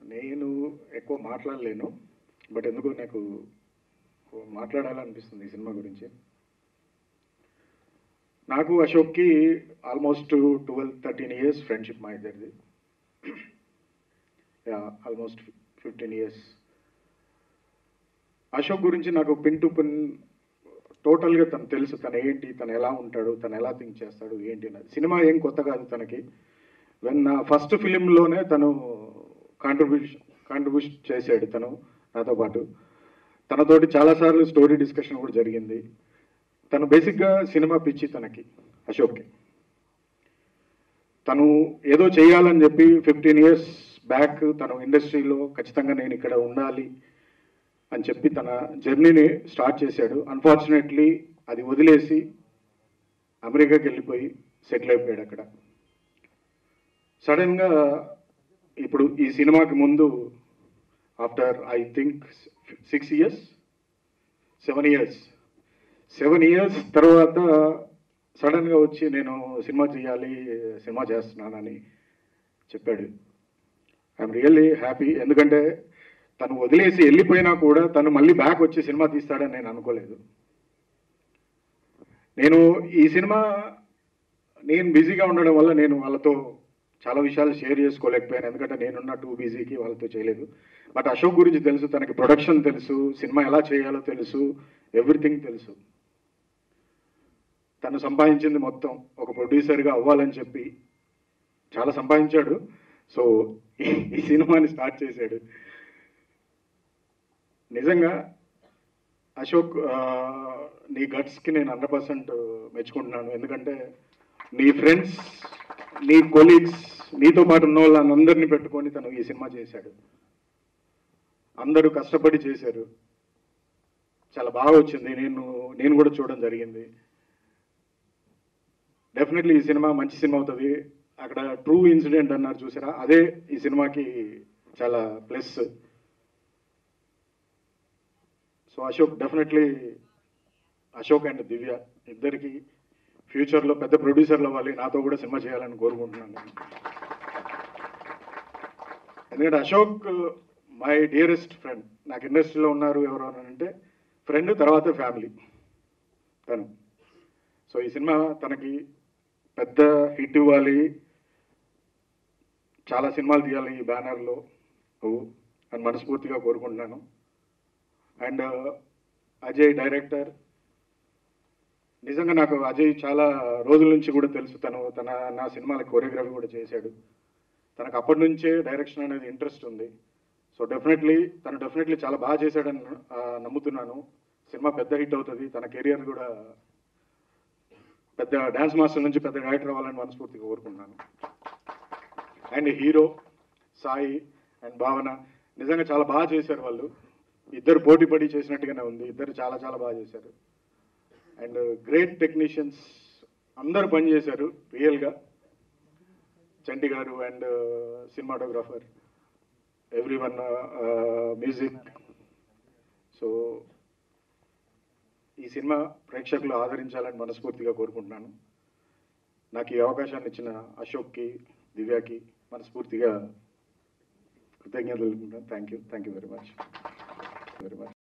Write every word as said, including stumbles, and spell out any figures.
నేను ఎక్కువ మాట్లాడలేను, బట్ ఎందుకో నాకు మాట్లాడాలనిపిస్తుంది ఈ సినిమా గురించి. నాకు అశోక్కి almost twelve thirteen years friendship మా ఇద్దరిది. Almost fifteen years. అశోక్ గురించి నాకు పిన్ టు పిన్ టోటల్గా తను తెలుసు, తను ఏంటి, తను ఎలా ఉంటాడు, తను ఎలా థింక్ చేస్తాడు ఏంటి అన్నది. సినిమా ఏం కొత్త కాదు తనకి. వెన్ ఫస్ట్ ఫిలింలోనే తను కాంట్రిబ్యూషన్ కాంట్రిబ్యూషన్ చేశాడు తను నాతో పాటు. తనతోటి చాలాసార్లు స్టోరీ డిస్కషన్ కూడా జరిగింది. తను బేసిక్గా సినిమా పిచ్చి తనకి, అశోక్కి. తను ఏదో చేయాలని చెప్పి ఫిఫ్టీన్ ఇయర్స్ బ్యాక్ తను ఇండస్ట్రీలో ఖచ్చితంగా నేను ఇక్కడ ఉండాలి అని చెప్పి తన జర్నీని స్టార్ట్ చేశాడు. అన్ఫార్చునేట్లీ అది వదిలేసి అమెరికాకి వెళ్ళిపోయి సెటిల్ అయిపోయాడు అక్కడ. సడన్గా ఇప్పుడు ఈ సినిమాకి ముందు after I think six years seven years seven years తర్వాత సడన్గా వచ్చి నేను సినిమా చేయాలి, సినిమా చేస్తున్నానని చెప్పాడు. I'm really happy. ఎందుకంటే తను వదిలేసి వెళ్ళిపోయినా కూడా తను మళ్ళీ బ్యాక్ వచ్చి సినిమా తీస్తాడని నేను అనుకోలేదు. నేను ఈ సినిమా నేను బిజీగా ఉండడం వల్ల నేను వాళ్ళతో చాలా విషయాలు షేర్ చేసుకోలేకపోయాను. ఎందుకంటే నేనున్న టూ బిజీకి వాళ్ళతో చేయలేదు. బట్ అశోక్ గురించి తెలుసు, తనకి ప్రొడక్షన్ తెలుసు, సినిమా ఎలా చేయాలో తెలుసు, ఎవ్రీథింగ్ తెలుసు. తను సంపాదించింది మొత్తం ఒక ప్రొడ్యూసర్గా అవ్వాలని చెప్పి చాలా సంపాదించాడు. సో ఈ సినిమాని స్టార్ట్ చేశాడు. నిజంగా అశోక్, నీ గట్స్కి నేను హండ్రెడ్ పర్సెంట్ మెచ్చుకుంటున్నాను. ఎందుకంటే నీ ఫ్రెండ్స్, నీ కొలీగ్స్, నీతో పాటు ఉన్న వాళ్ళందరినీ పెట్టుకొని తను ఈ సినిమా చేశాడు. అందరూ కష్టపడి చేశారు, చాలా బాగా వచ్చింది. నేను నేను కూడా చూడడం జరిగింది. డెఫినెట్లీ ఈ సినిమా మంచి సినిమా అవుతుంది. అక్కడ ట్రూ ఇన్సిడెంట్ అన్నారు చూసారా, అదే ఈ సినిమాకి చాలా plus. So Ashok definitely, Ashok and Divya ఇద్దరికి ఫ్యూచర్లో పెద్ద ప్రొడ్యూసర్లు అవ్వాలి, నాతో కూడా సినిమా చేయాలని కోరుకుంటున్నాను. ఎందుకంటే అశోక్ మై డియరెస్ట్ ఫ్రెండ్. నాకు ఇండస్ట్రీలో ఉన్నారు ఎవరు అంటే ఫ్రెండ్, తర్వాత ఫ్యామిలీ తను. సో ఈ సినిమా తనకి పెద్ద హిట్ ఇవ్వాలి, చాలా సినిమాలు తీయాలి ఈ బ్యానర్లో నువ్వు అని మనస్ఫూర్తిగా కోరుకుంటున్నాను. అండ్ అజయ్ డైరెక్టర్, నిజంగా నాకు అజయ్ చాలా రోజుల నుంచి కూడా తెలుసు. తను తన నా సినిమాలకు కొరియోగ్రఫీ కూడా చేశాడు. తనకు అప్పటి నుంచే డైరెక్షన్ అనేది ఇంట్రెస్ట్ ఉంది. సో డెఫినెట్లీ తను డెఫినెట్లీ చాలా బాగా చేశాడని నమ్ముతున్నాను. సినిమా పెద్ద హిట్ అవుతుంది. తన కెరియర్ కూడా పెద్ద డ్యాన్స్ మాస్టర్ నుంచి పెద్ద డైరెక్టర్ అవ్వాలని మనస్ఫూర్తిగా కోరుకుంటున్నాను. అండ్ హీరో సాయి అండ్ భావన నిజంగా చాలా బాగా చేశారు. వాళ్ళు ఇద్దరు పోటీ పడి చేసినట్టుగానే ఉంది. ఇద్దరు చాలా చాలా బాగా చేశారు. అండ్ గ్రేట్ టెక్నీషియన్స్ అందరూ పనిచేశారు రియల్గా. Chanti garu and cinematographer, every one, music. So ఈ సినిమా ప్రేక్షకులు ఆదరించాలని మనస్ఫూర్తిగా కోరుకుంటున్నాను. నాకు ఈ అవకాశాన్ని ఇచ్చిన అశోక్కి, దివ్యాకి మనస్ఫూర్తిగా కృతజ్ఞతలు తెలుపుకుంటాను. Thank you thank you very much very much